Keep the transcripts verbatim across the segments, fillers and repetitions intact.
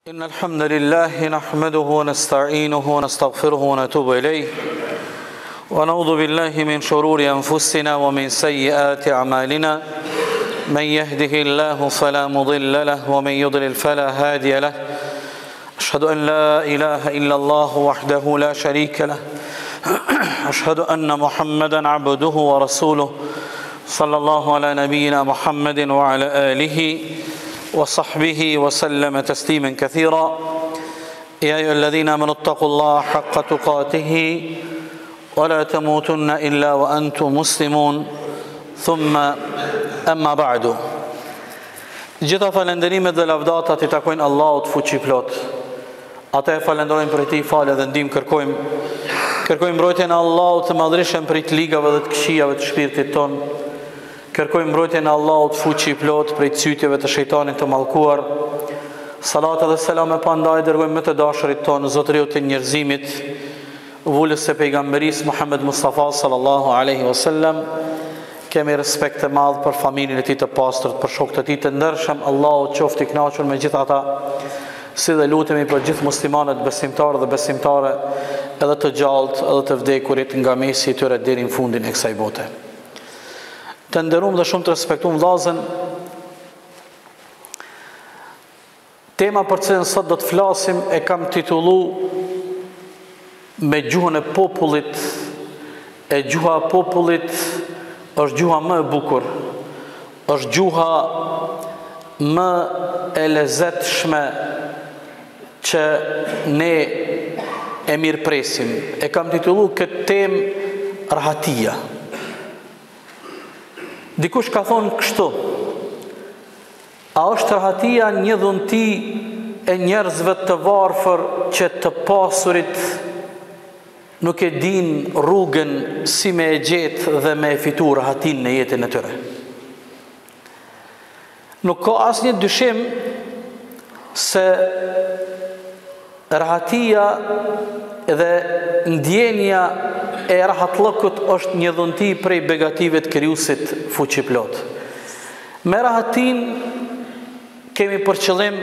إن الحمد لله نحمده ونستعينه ونستغفره ونتوب إليه ونعوذ بالله من شرور أنفسنا ومن سيئات أعمالنا من يهده الله فلا مضل له ومن يضلل فلا هادي له أشهد أن لا إله إلا الله وحده لا شريك له أشهد أن محمدا عبده ورسوله صلى الله على نبينا محمد وعلى آله وصحبه وسلم تسليما كثيرا يا أيها الذين آمنوا اتقوا الله حق تقاته ولا تموتن إلا وأنتم مسلمون ثم أما بعد. Gjitha falenderimet dhe lavdatat I takojnë Allahut fuqiplot. Ata e falenderojmë për ti falë dhe ndihmë kërkojmë. Kërkojmë mbrojtjen e Allahut të madhreshëm për të ligave dhe të këqijave të shpirtit ton. Kërkojmë mbrojtjen e Allahut fuqiplot prej cytjeve të shejtanit të mallkuar. Salat dhe selam e pandaj dërgojmë me të dashurit ton, zotëriu të njerëzimit, vullës së pejgamberisë Muhammed Mustafa sallallahu alaihi wasallam. Kemi respekt të madh për familjen e tij të pastërt, për shokët e tij të ndershëm. Allahu qoftë I kënaqur me gjithë ata, si dhe lutemi për gjithë muslimanët besimtarë dhe besimtare, edhe të gjallët, edhe të vdekurit nga mesi I tyre deri në fundin e kësaj bote. Të nderuam dhe shumë të respektuam vllazën. Tema për cilën sot do të flasim e kam titullu me gjuhën e popullit. E gjuha e popullit është gjuha më e bukur, është gjuha më e lezetshme që ne e mirëpresim. E kam titullu këtë temë rahatia. Dikush ka thonë kështu: a është rahatia një dhunti e njerëzve të varfër që të pasurit nuk e din rrugën si me e gjetë dhe me e fitu rahatin në jetën e tyre? Nuk ka asnjë dyshim se rahatia dhe ndjenja e rahatlëkut është një dhunti prej begative të krijuesit fuqiplot. Me rahatin kemi për qëllim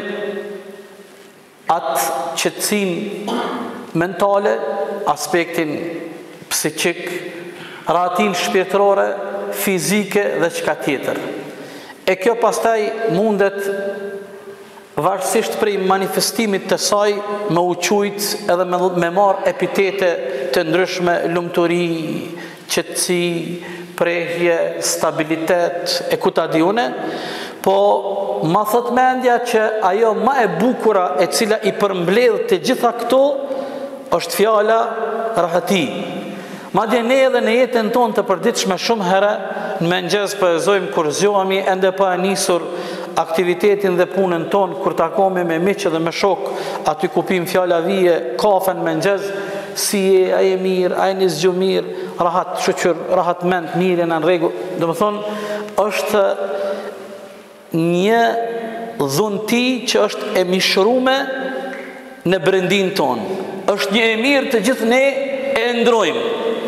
atë qetësinë mentale, aspektin psikik, rahatin shpirtërore, fizike dhe çka tjetër. E kjo pastaj mundet varësisht prej manifestimit të saj me u qujt edhe me, me marr epitete të ndryshme: lumturi, qetësi, prehje, stabilitet e kutadiune. Po ma thot mendja që ajo ma e bukura e cila I përmbledh të gjitha këto është fjala rahati. Madje ne edhe në jetën tonë të përditshme shumë herë në mëngjes poezojmë kur zgjohemi ende pa e nisur aktivitetin dhe punën tonë, kur takohemi me miq dhe me shok, aty ku pim fjala vije, kafen mëngjes, si je, a je mirë, a je një zgju mirë, rahat shoqër, rahat mend, mirë në rregull. Do të thonë, është një dhunti që është e mishrume në brendin tonë. Është një e mirë të gjithë ne e ndrojmë.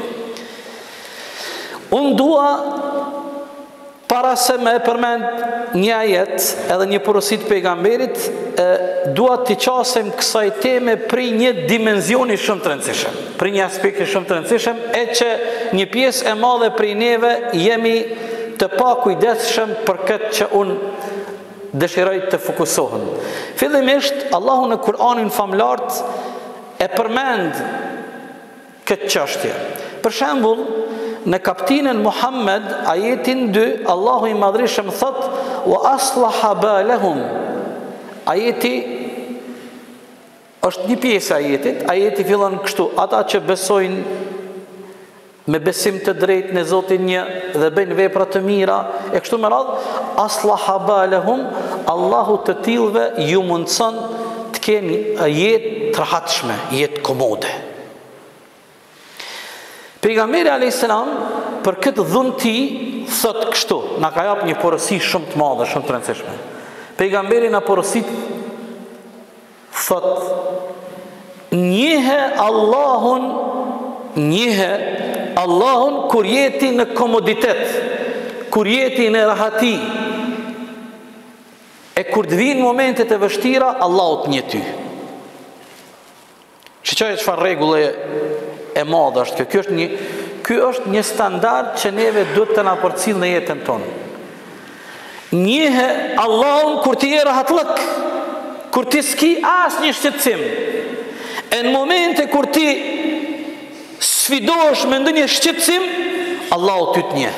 Unë dua, para se me përmend një ajet edhe një porosit pejgamberit, e, dua t'i qasem kësaj teme për një dimenzioni shumë të rëndësishëm, për një aspekti shumë të rëndësishëm, e që një pjesë e madhe për neve jemi të pa kujdesshëm për këtë që unë dëshiroj të fokusohem. Fillimisht, Allahu në Kur'anin famlart e përmend këtë çështje. Për shembull, në kaptinën Muhammed, ajetin dy, Allahu I madhreshëm thot: wa aslaha balahum. Ajeti është një pjesë e ajetit. Ajeti fillon kështu: ata që besojnë me besim të drejtë në Zotin një dhe bëjnë vepra të mira, e kështu me radhë, aslaha balahum, Allahu të tillëve ju mundson të keni jetë të rahatshme, jetë komode. Pejgamberi alayhis salam për këtë dhunti thot kështu, na ka jap një porosi shumë të madhe, shumë të rëndësishme. Pejgamberi na porosit thot: njihe Allahun, njihe Allahun kur jeti në komoditet, kur jeti në rahati. E kur të vinë momentet e vështira, Allahu të njeh ty. Shqyqaj çfarë rregulle e madhe është kjo. Ky është një, ky është një standard që neve duhet të na përcjell në jetën tonë. Njihe Allahun kur ti je rahatllëk, kur ti s'ki asnjë shqetësim. E në momente kur ti sfidohesh me ndonjë shqetësim, Allahu ty të njeh.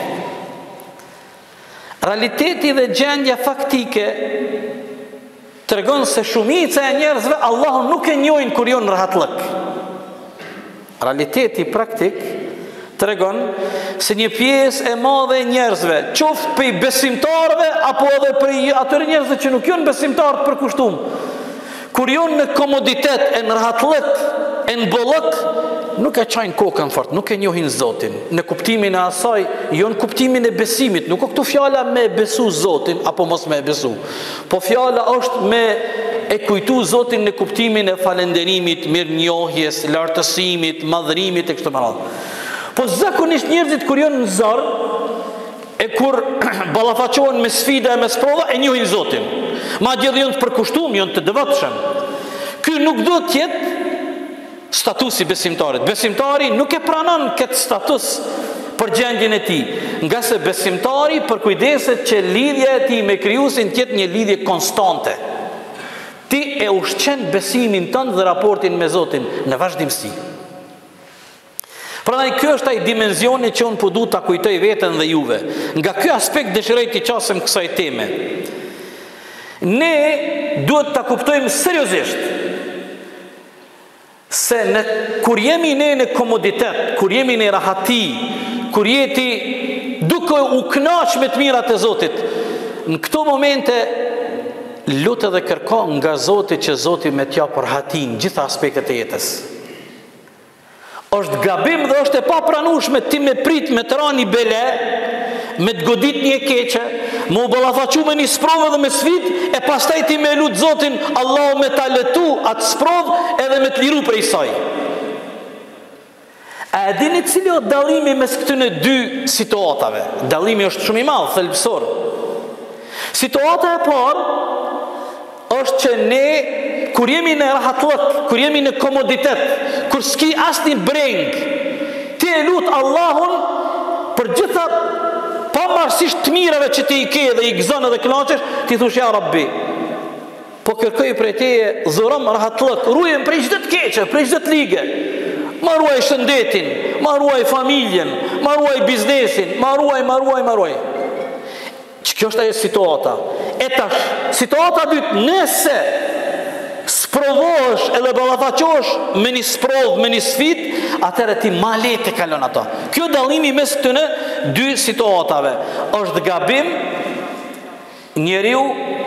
Realiteti dhe gjendja faktike tregon se shumica e njerëzve Allahun nuk e njohin kur janë në rahatllëk. Realiteti praktik tregon se një pjesë e madhe e njerëzve, qoftë për besimtarëve apo edhe për atyre njerëzve që nuk janë besimtarë të përkushtuar, kur janë në komoditet, e në rahatllëk, e në bollëk, nuk e çajnë kokën fort, nuk e njohin Zotin. Në kuptimin e asaj, jo në kuptimin e besimit, nuk o këtu fjala me besu Zotin apo mos me besu. Po fjala është me e kujtu Zotin në kuptimin e falënderimit, mirënjohjes, lartësimit, madhërimit e kështu me radhë. Po zakonisht njerëzit kur janë në zor, e kur ballafaqohen me sfida e me sprova, e njohin Zotin. Madje edhe janë të përkushtuar, janë të devotshëm. Ky nuk do të jetë statusi besimtarit. Besimtari nuk e pranon këtë status për gjendjen e tij, nga se besimtari përkujdeset që lidhja e tij me Krijuesin të jetë një lidhje konstante. Ti e ushqen besimin tënd dhe raportin me Zotin në vazhdimsi. Prandaj ky është ai dimensioni që unë po du ta kujtoj veten dhe juve. Nga ky aspekt dëshiroj të qasem kësaj teme. Ne duhet ta kuptojmë seriozisht se në, kur jemi ne në komoditet, kur jemi në rahati, kur jeti duke u kënaq me të mirat e Zotit, në këto momente lutë dhe kërko nga Zoti që Zoti me t'ja përhatin gjitha aspektet e jetës. Është gabim dhe është e papranueshme ti me prit me të rani bele, me të godit një keqe, me u ballafaqu me një sprovë dhe me sfid, e pastaj ti me lut Zotin Allahu me ta letu atë sprovë edhe me të liru prej saj. A e dini cili është dallimi mes këtyre dy situatave? Dallimi është shumë i madh, thelbësor. Situata e parë është që ne kur jemi në rahatllëk, kur jemi në komoditet, kur s'ki asnjë breng, ti e lut Allahun për gjitha pavarësisht të mirave që ti i ke dhe i gëzon edhe kënaqesh, ti thush ja Rabbi, po kërkoj prej teje dhurom rahatllëk, ruajm prej çdo të keqe, prej çdo të ligë. Ma ruaj shëndetin, ma ruaj familjen, ma ruaj biznesin, ma ruaj, ma ruaj, ma ruaj. Që kjo është ajo situata. E tash, situata dytë, nëse sprovohesh edhe ballafaqohesh me një sprovë, me një sfidë, atëherë ti ma lehtë e kalon ato. Kjo dallimi mes këtyre dy situatave. Është gabim njeriu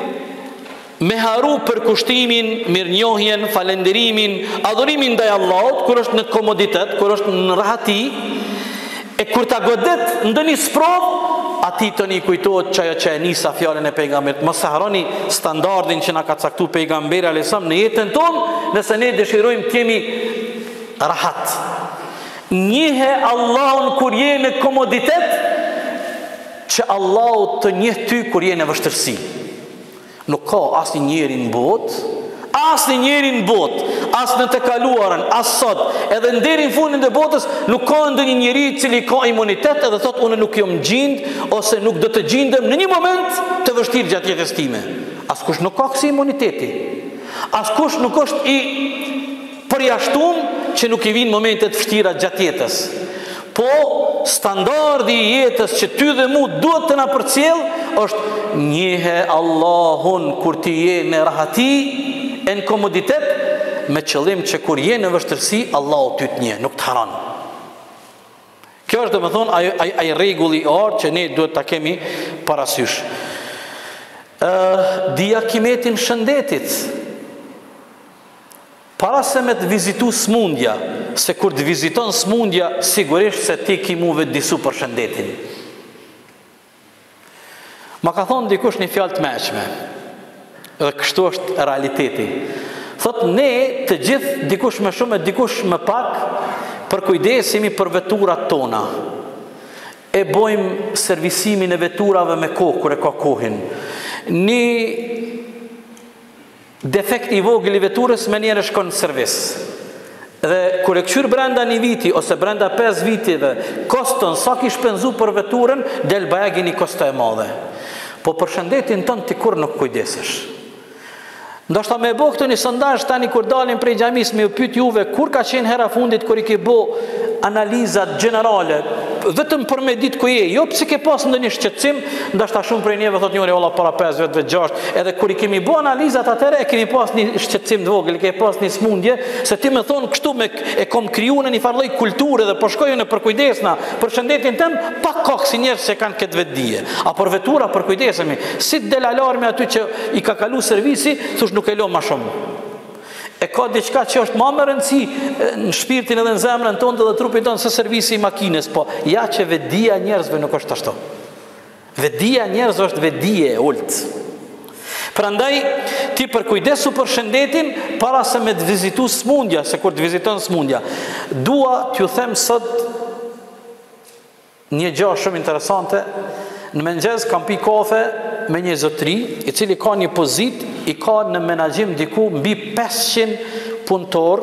me haru për kushtimin, mirënjohjen, falenderimin, adhurimin ndaj Allahut, kur është në komoditet, kur është në rahati, e kur ta godet ndonjë sprovë, ati të një kujtohet që ajo që e nisa fjalën e pejgamberit. Mos e harroni standardin që na ka caktuar pejgamberi alayhisalam në jetën tonë, nëse ne dëshirojmë të jemi rahat. Njihe Allahun kur je në komoditet, që Allahu të njeh ty kur je në vështirësi. Nuk ka asnjë njeri në botë, asnjë njeri në botë, as në të kaluarën, as sot, edhe deri në fundin e botës, nuk ka ndonjë njeri i cili ka imunitet edhe thot unë nuk jam gjind ose nuk do të gjindem në një moment të vështirë gjatë jetës time. Askush nuk ka kësi imuniteti. Askush nuk është i përjashtuar që nuk i vinë momentet vështira gjatë jetës. Po standardi i jetës që ty dhe mu duhet të na përcjell është njihe Allahun kur ti je në rahati, e në komoditet, me qëllim që kur je në vështirësi, Allahu ty të njeh, nuk të haron. Kjo është domethënë ai ai ai rregulli i orë që ne duhet ta kemi parasysh. Ë diakimetin shëndetit. Para se me të vizitu smundja, se kur të viziton smundja, sigurisht se ti ki mu vetë disu për shëndetin. Ma ka thonë dikush një fjalë të mëshme, dhe kështu është realiteti. Thot, ne të gjithë, dikush më shumë e dikush më pak, përkujdesemi për veturat tona. E bojmë servisimin e veturave me kohë, kur e ka kohin. Një defekt i vogël i veturës me njerë shkon në servis. Dhe kur e këshyr brenda një viti ose brenda pesë vitive, koston sa ki shpenzu për veturën, del bajagi një kosto e madhe. Po për shëndetin tënë ti kur nuk kujdesesh. Ndoshta me bo këtë një sondazh tani kur dalin prej xhamis me u pyet juve kur ka qenë hera fundit kur i ke bo analizat generale, vetëm për me ditë ku je, jo pse ke pas ndonjë shqetësim, ndoshta shumë prej njerëzve thotë njëri valla para pesë vetëve gjashtë, edhe kur i kemi bë analizat atëre e kemi pas një shqetësim të vogël, kemi pas një smundje, se ti më thon kështu me e kom krijuar në një farë lloj kulture dhe po shkojnë në përkujdesna për shëndetin tëm, pa kokë si njerëz që kanë këtë vetdije. A për vetura përkujdesemi, si del alarmi aty që i ka kalu servisi, thosh nuk e lë më shumë. E ka diçka që është më më rëndësi në shpirtin edhe në zemrën tonë dhe trupin tonë se servisi i makines, po ja që vetdia njerëzve nuk është ashtu. Vetdia njerëzve është vetdije e ult. Prandaj ti përkujdesu për shëndetin para se me të vizitu smundja, se kur të viziton smundja. Dua t'ju them sot një gjë shumë interesante. Në mëngjes kam pi kafe me një zotëri i cili ka një pozit, i ka në menaxhim diku mbi pesëqind punëtor,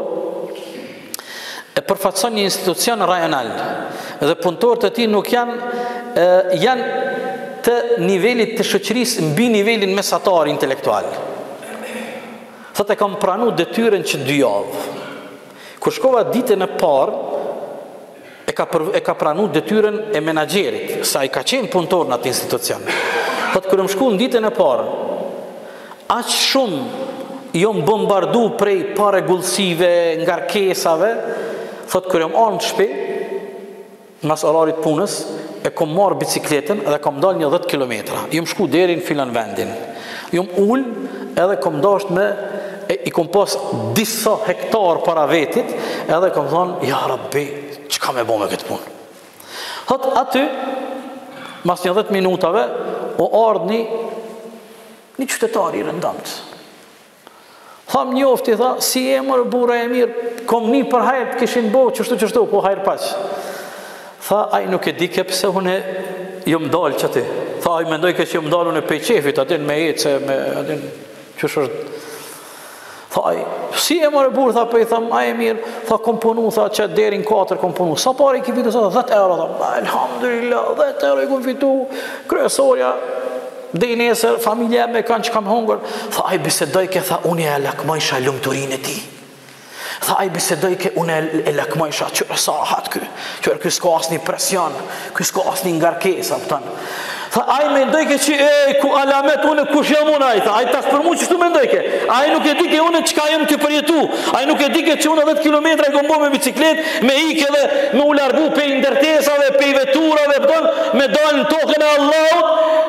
e përfaqëson një institucion rajonal. Dhe punëtorët e tij nuk janë e, janë të nivelit të shoqërisë mbi nivelin mesatar intelektual. Thotë e kam pranuar detyrën që dy javë. Kur shkova ditën e parë, e ka, për, e ka pranu detyrën e menaxherit, sa i ka qenë punëtor në atë institucion. Thotë kërë më shku në ditën e parë, aq shumë jom bombardu prej paregullësive, ngarkesave, thotë kërë jom anë të shpe, mas orarit punës, e kom marë bicikletën edhe kom dal një dhjetë kilometra. Jom shku deri në filan vendin. Jom ullë edhe kom dasht me e, i kom pas disa hektar para vetit, edhe kom thonë, ja rabbi, që ka me bo me këtë punë? Thot aty, mas një dhjetë minutave, o ardhë një, një qytetari i rëndamët. Tham njofti, tha, si e mërë bura e mirë, kom një për hajrë të kishin bo, qështu qështu, po hajrë paqë. Tha, aj nuk e dike pëse unë jëmë dalë që ti. Tha, aj mendoj ke që jëmë dalë unë e pejqefit, atin me ece, me atin, qështë është. Tha, aj, si e mërë burë, tha, për i tham, aj e mirë, tha, kom punu, tha, që derin katër kom punu. Sa pare i ki fitu, tha, dhjetë euro, tha, alhamdulillah, dhjetë euro i kom fitu, kryesorja, dhe i nesër, familje me kanë që kam hongër. Tha, aj, bisedojke, tha, unë e lakmajsha lumëturin e ti. Tha, aj, bisedojke, unë e lakmajsha, qërë sa rahat kë, qërë kë s'ka asni presion, kë s'ka asni ngarkesa, pëtan. Tha, aj, me ndojke që, e, ku alamet, unë, kush jam unë, aj, tha, aj, tas për mu që shtu me ndojke. Aj, nuk e dike unë qka jem të përjetu. Aj, nuk e dike që unë dhjetë kilometra e kom bo me biciklet, me ike dhe me u largu pe i ndërtesave, pe i veturave, pëtan, me dalë në tokën e Allahut.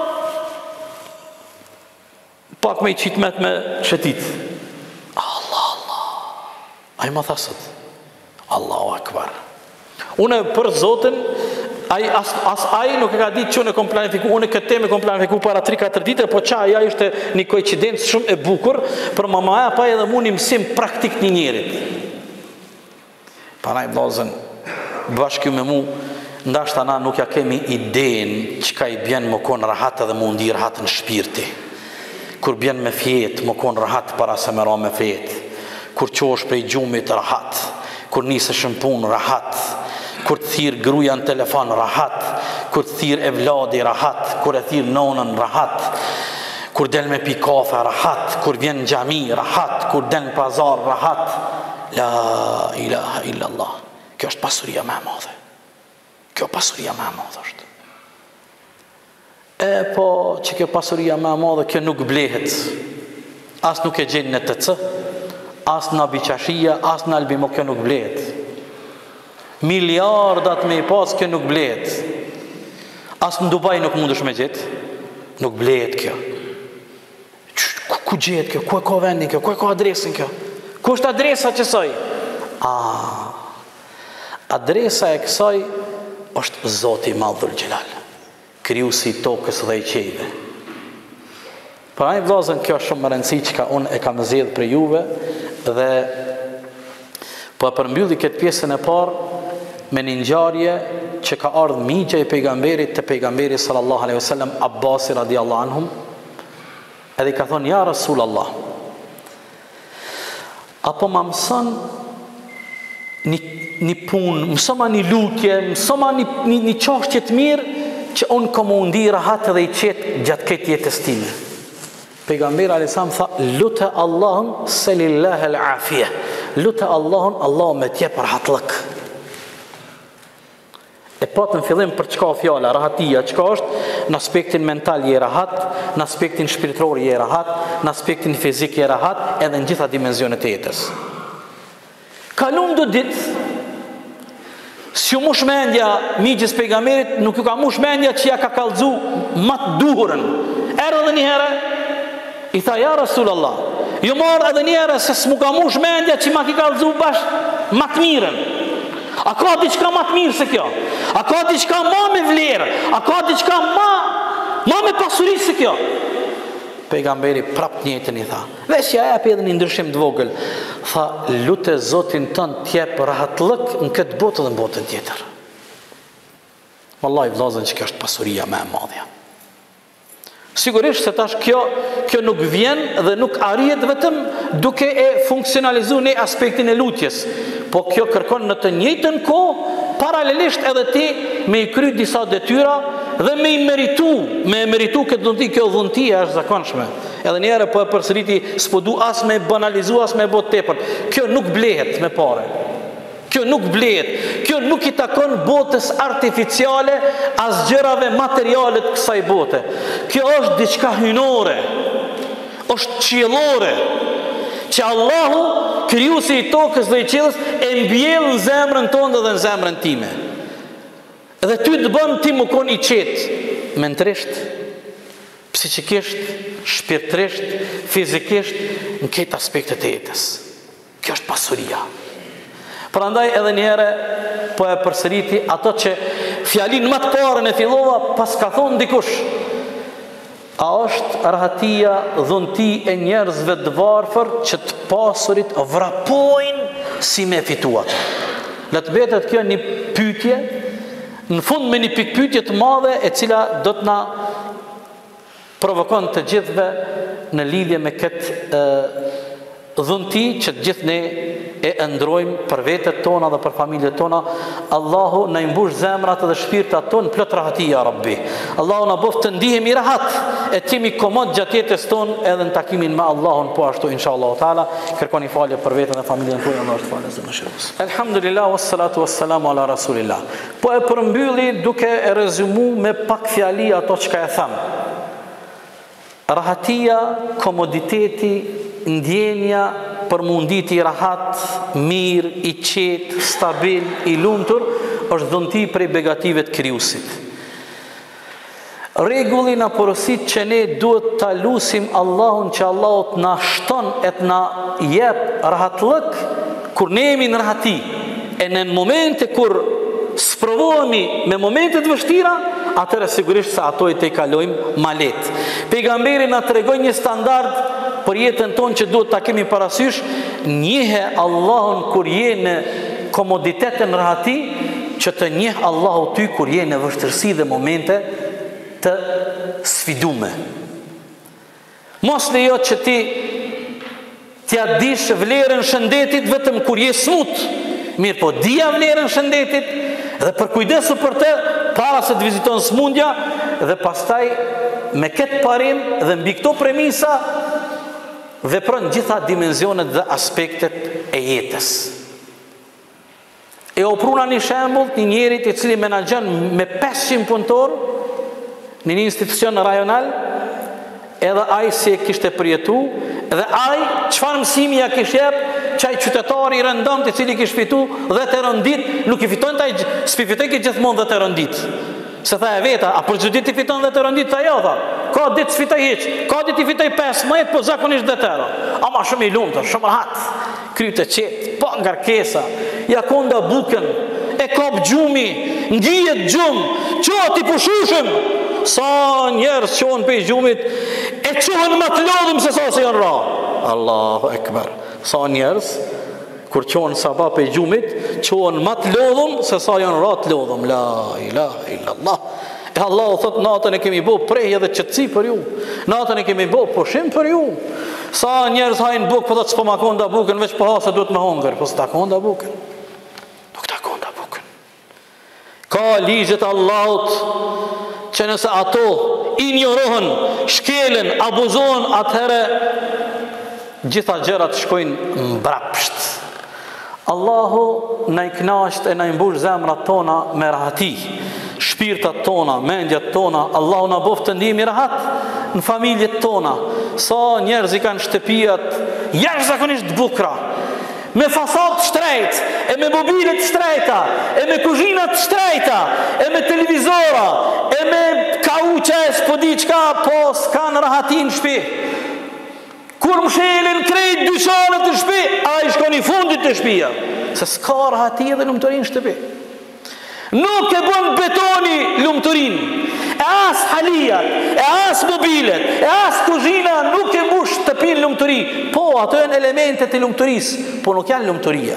Pak me i qitmet me qëtit. Allah, Allah. Aj, ma thasët. Allahu akbar. Une për Zotin, Ai, as, as ai nuk e ka ditë që unë e kom planifiku, unë këtë temë e kom planifiku para tri katër ditë, po qa aja ishte një koincidencë shumë e bukur, për mamaja pa edhe mu një mësim praktik një njerit. Para i blazën, bashkë me mu, ndashta na nuk ja kemi idenë që ka i bjen më konë rahat edhe mu ndi rahat në shpirti. Kur bjen me fjetë, më konë rahat para se me ra me fjetë. Kur qosh prej gjumit rahat, kur nisë shëmpun rahat, kur të thirë gruja në telefon rahat, kur të thirë evladi rahat, kur e thirë nonën rahat, kur del me pi kafe rahat, kur vjen në gjami rahat, kur del në pazar rahat. La ilaha illallah. Kjo është pasuria me madhe. Kjo pasuria me madhe është. E po që kjo pasuria me madhe, kjo nuk blehet. As nuk e gjenë në të cë, as në abiqashia, as në albimo, kjo nuk blehet. Miliardat me i pas, kjo nuk blehet. As në Dubai nuk mundesh me gjithë. Nuk blehet kjo. Ku, ku gjehet kjo? Ku e ka vendin kjo? Ku e ka adresin kjo? Ku është adresa qësaj? A, adresa e kësaj është Zoti Madhul Gjelal, krijuesi i tokës dhe i qiejve. Për ai vllazën, kjo është shumë më rëndësi që ka unë e kam zgjedhur për juve, dhe po e përmbylli këtë pjesën e parë me një ngjarje që ka ardhur migja e pejgamberit te pejgamberi sallallahu alaihi wasallam, Abbasi radiallahu anhum, edhe ka thonë, ja Rasulallah, apo ma mëson një, një punë, mësoma një lutje, mësoma një, një, një çështje të mirë që unë kom u ndi rahat edhe i qetë gjatë këtë jetës time. Pejgamberi alayhis salam tha, lutë Allahun se lillahi al-afia. Lutë Allahun, Allahu me t'jep rahatllëk. E patë në fillim për çka fjala, rahatia, çka është? Në aspektin mental je rahat, në aspektin shpirtëror je rahat, në aspektin fizik je rahat, edhe në gjitha dimenzionet e jetës. Kalon do ditë, si u mush mendja migjës pejgamberit, nuk ju ka mush mendja që ja ka kallëzu më të duhurën. Erë edhe një herë, i tha ja Rasulullah, ju marr edhe një herë se s'mu ka mush mendja që ma ki kallëzu bashkë më të mirën. A ka diçka më të mirë se kjo? A ka diçka më me vlerë? A ka diçka më më me pasuri se kjo? Pejgamberi prap njëjtën i tha. Veç ja jep edhe një ndryshim të vogël. Tha, lutë Zotin tënd t'jep rahatllëk në këtë botë dhe në botën tjetër. Wallahi vllazën që kjo është pasuria më e madhe. Sigurisht se tash kjo kjo nuk vjen dhe nuk arrihet vetëm duke e funksionalizuar në aspektin e lutjes, po kjo kërkon në të njëjtën kohë paralelisht edhe ti me i kry disa detyra dhe me i meritu, me e meritu këtë dhunti, kjo dhunti është zakonshme. Edhe njerë po e përsëriti, s'po du as me banalizu, as me bot tepër. Kjo nuk blehet me pare. Kjo nuk blehet. Kjo nuk i takon botës artificiale as gjërave materiale të kësaj bote. Kjo është diçka hynore, është qiellore, që Allahu, krijuesi i tokës dhe i qiellit, e mbjell në zemrën tonë dhe në zemrën time. Dhe ty të bën ti më kon i qetë, mentrisht, psikikisht, shpirtërisht, fizikisht, në këtë aspektet e jetës. Kjo është pasuria. Prandaj edhe një herë po e përsëriti ato që fjalin më të parën e fillova, pas ka thonë dikush. A është rahatia, dhunti e njerëzve të varfër që të pasurit vrapojnë si me fituat. Le të betet kjo një pyetje, në fund me një pikpyetje të madhe e cila do të na provokon të gjithëve në lidhje me këtë e, dhunti që të gjithë ne e ndrojmë për vetët tona dhe për familjet tona. Allahu në imbush zemrat dhe shpirtat tonë plot rahatia, Rabbi. Allahu në boft të ndihemi rahat, e timi komod gjatë jetës tonë edhe në takimin me Allahun, po ashtu inshallah taala. Kërkoni falje për vetën dhe familjen tuaj, Allah është falës dhe mëshirës. Elhamdulillah, wassalatu wassalamu ala rasulillah. Po e përmbylli duke e rezumu me pak fjali ato çka e tham. Rahatia, komoditeti, ndjenja për mundit i rahat, mirë, i qetë, stabil, i lumtur, është dhunti prej begative të krijuesit. Rregulli na porosit që ne duhet ta lusim Allahun që Allahu të na shton e të na jep rahatllëk kur ne jemi në rahati. E në momente kur sprovohemi me momente të vështira, atëherë sigurisht se ato i te kalojmë ma lehtë. Pejgamberi na tregon një standard për jetën tonë që duhet ta kemi parasysh, njihe Allahun kur je në komoditetën rahati, që të njeh Allahu ty kur je në vështirësi dhe momente të sfidume. Mos lejo që ti t'ja dish vlerën shëndetit vetëm kur je smut, mirë po dija vlerën shëndetit dhe për kujdesu për të para se të viziton smundja, dhe pastaj me këtë parim dhe mbi këto premisa vepron gjitha dimenzionet dhe aspektet e jetës. E opruna një shembull një njerit i cili menaxhon me pesëqind punëtor në një institucion rajonal, edhe ai si e kishte përjetu, dhe ai çfarë mësimi ja kishte jep çaj qytetari i rëndomt i cili kishte fitu dhe të rëndit, nuk i fiton taj spifitoj që gjithmonë dhe të rëndit. Se tha e veta, a për çdo ditë i fiton dhe të rëndit, tha jo, tha. Ka ditë s'fitoj hiç, ka ditë i fitoj pesëmbëdhjetë, po zakonisht dhe tëra. Ama shumë i lumtur, shumë rahat. Kryte qetë, pa ngarkesa, ja konda bukën, e kap gjumi, ngijet gjum, qohet i pushushëm. Sa njerëz qohen pe gjumit, e qohen më të lodhëm se sa se janë ra. Allahu Ekber. Sa njerëz kur qohen sabah pe gjumit, qohen më të lodhëm se sa janë ra të lodhëm. La ilaha illallah. E Allahu thot, natën e kemi bo prejhje dhe qëtësi për ju, natën e kemi bo pushim për ju, Sa njerëz hajnë bukë, po thotë s'po ma konda bukën, veç po ha se duhet me hongër, po s'ta konda bukën. Nuk ta konda bukën. Ka ligjet Allahut që nëse ato injorohen, shkelen, abuzohen, atëherë gjitha gjërat shkojnë mbrapsht. Allahu na i knaqt e na i mbush zemrat tona me rahati, shpirtat tona, mendjat tona. Allahu na bof të ndihemi rahat në familjet tona. Sa njerëz i kanë shtëpijat jashtëzakonisht bukra, me fasad të shtrejt, e me mobilet të shtrejta, e me kuzhinat të shtrejta, e me televizora, e me kauqe, s'po di qka, po s'kan rahatin në shtëpi. Kur mshelin krejt dyqanët të shtëpi, a i shkon i fundit të shtëpia, se s'ka rahati dhe lumëturin shtëpi. Nuk e bën betoni lumëturin, e as halijat, e as mobilet, e as kuzhina nuk e mbush shtëpin lumëturi. Po, ato janë elementet e lumëturis, po nuk janë lumëturia.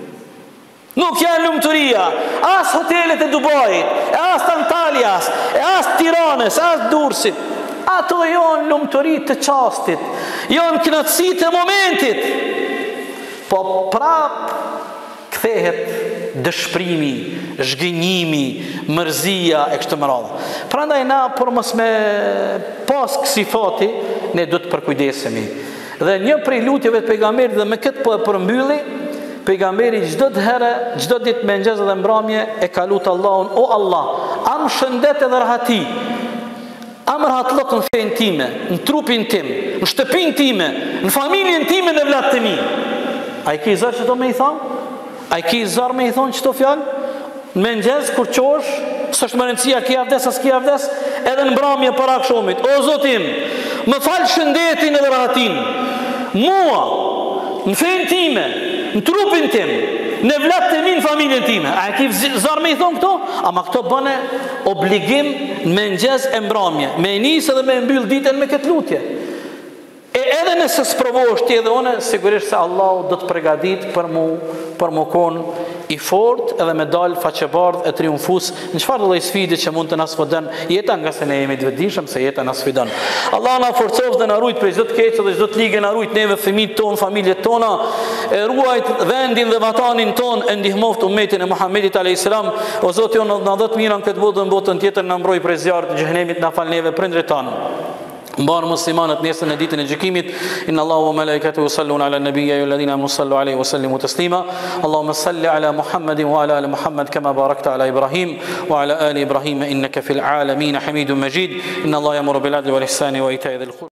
Nuk janë lumëturia. As hotelet e Dubajit, e as të Antaljas, e as Tiranës, e as Durrësit. Ato janë lumëturit të qastit, janë knatësit e momentit. Po prap kthehet dëshprimi, zhgënjimi, mërzia e kështë më radhë. Prandaj na, por mos me pas kësi fati, ne do të përkujdesemi. Dhe një prej lutjeve të pejgamberit, dhe me këtë po e përmbylli, pejgamberi çdo të herë, çdo ditë me mëngjes dhe mbrëmje e ka lutë Allahun: o Allah, am shëndet edhe rahati, am rahatlok në fejnë time, në trupin tim, në shtëpin time, në familjen time dhe vlatë të mi. A i ki zërë që do me i thonë? A i ki zërë me i thonë që to fjallë? Në mëngjes, kur qosh, së është më rëndësia ki avdes, as ki avdes, edhe në mbrëmje para këshomit: o Zotim, më falë shëndetin edhe rahatin, mua, në fejnë time, në trupin tim, në vlatë të mi, në familjen time. A e ki zërë me i thonë këto? Ama këto bëne obligim në mëngjes e mbrëmje, me nisë edhe me mbyll ditën me këtë lutje. E edhe nëse s'provosh ti edhe one, sigurisht se Allah do të pregadit për mu, për mu kon i fort edhe me dal faqebardh e triumfus në çfarë lloj sfide që mund të na sfidon jeta, nga se ne jemi të vetëdijshëm se jeta na sfidon. Allah na forcoft dhe na ruajt prej çdo të keqe dhe çdo të ligë, na ruajt neve fëmijët ton, familjet tona, e ruajt vendin dhe vatanin ton, e ndihmoft ummetin e Muhamedit alayhis salam. O Zoti, on na dhot mirën këtë botë, në botën tjetër na mbroj prej zjarrit të xhenemit, na fal neve prindrit tan. Mbarë muslimanët nesër në ditën e gjykimit. Inna Allahu wa malaikatahu yusalluna ala an-nabiy ya ayyuhalladhina amanu sallu alayhi wa sallimu taslima. Allahumma salli ala Muhammadin wa ala ali Muhammad kama barakta ala Ibrahim wa ala ali Ibrahim innaka fil alamin hamidun majid. Inna Allaha ya'muru bil adli wal ihsani wa ita'i dhil qurba